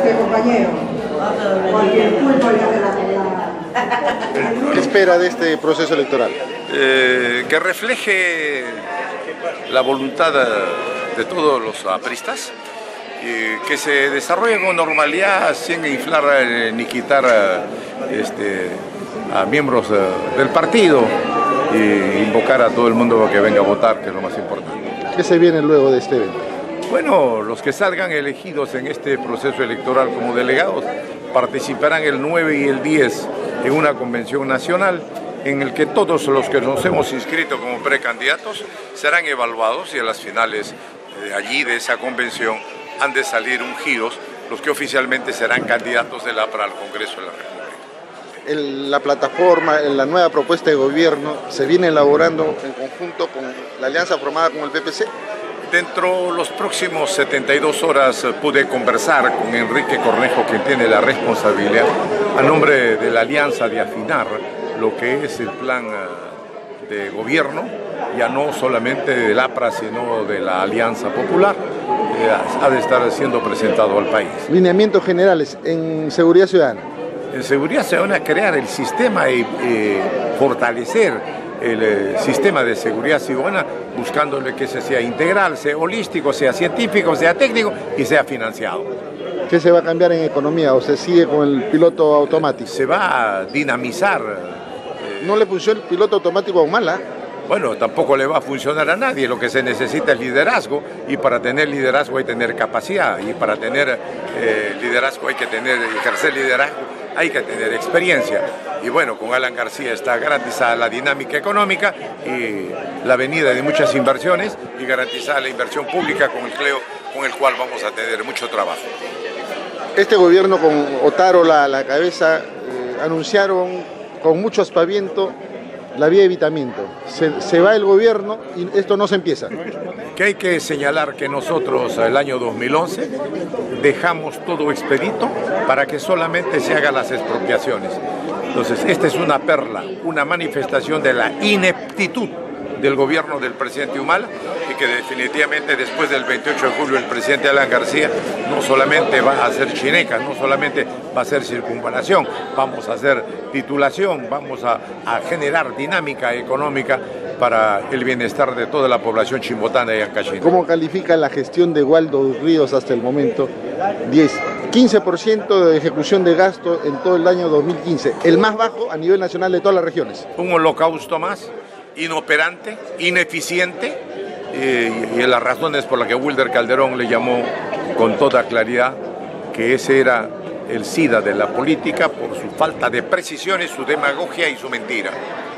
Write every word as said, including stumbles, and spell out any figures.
Suerte, compañero. Cualquier culpa ya te la ¿Qué espera de este proceso electoral? Eh, que refleje la voluntad de todos los apristas, eh, que se desarrolle con normalidad sin inflar eh, ni quitar eh, este, a miembros eh, del partido e invocar a todo el mundo a que venga a votar, que es lo más importante. ¿Qué se viene luego de este evento? Bueno, los que salgan elegidos en este proceso electoral como delegados participarán el nueve y el diez en una convención nacional en el que todos los que nos hemos inscrito como precandidatos serán evaluados y a las finales de allí, de esa convención, han de salir ungidos los que oficialmente serán candidatos del A P R A al Congreso de la República. El, la plataforma, la nueva propuesta de gobierno se viene elaborando en conjunto con la alianza formada con el P P C. Dentro de los próximos setenta y dos horas pude conversar con Enrique Cornejo, quien tiene la responsabilidad, a nombre de la alianza, de afinar lo que es el plan de gobierno, ya no solamente del A P R A, sino de la Alianza Popular, eh, ha de estar siendo presentado al país. Lineamientos generales en seguridad ciudadana. En seguridad ciudadana, crear el sistema y eh, fortalecer el eh, sistema de seguridad ciudadana, buscándole que se sea integral, sea holístico, sea científico, sea técnico y sea financiado. ¿Qué se va a cambiar en economía o se sigue con el piloto automático? Se va a dinamizar. Eh, ¿No le funciona el piloto automático a Humala? Bueno, tampoco le va a funcionar a nadie. Lo que se necesita es liderazgo, y para tener liderazgo hay que tener capacidad, y para tener eh, liderazgo hay que tener, ejercer liderazgo, hay que tener experiencia. Y bueno, con Alan García está garantizada la dinámica económica y la venida de muchas inversiones, y garantizada la inversión pública con el, cleo, con el cual vamos a tener mucho trabajo. Este gobierno con Otárola a la cabeza eh, anunciaron con mucho aspaviento la vía de evitamiento. Se, se va el gobierno y esto no se empieza. Que hay que señalar que nosotros el año dos mil once dejamos todo expedito para que solamente se hagan las expropiaciones. Entonces, esta es una perla, una manifestación de la ineptitud del gobierno del presidente Humala, y que definitivamente después del veintiocho de julio el presidente Alan García no solamente va a hacer chineca, no solamente va a hacer circunvalación, vamos a hacer titulación, vamos a, a generar dinámica económica para el bienestar de toda la población chimbotana y ancachina. ¿Cómo califica la gestión de Waldo Ríos hasta el momento? diez, quince por ciento de ejecución de gasto en todo el año dos mil quince, el más bajo a nivel nacional de todas las regiones. Un holocausto más, inoperante, ineficiente, eh, y las razones por las que Wilder Calderón le llamó con toda claridad que ese era el SIDA de la política, por su falta de precisión, su demagogia y su mentira.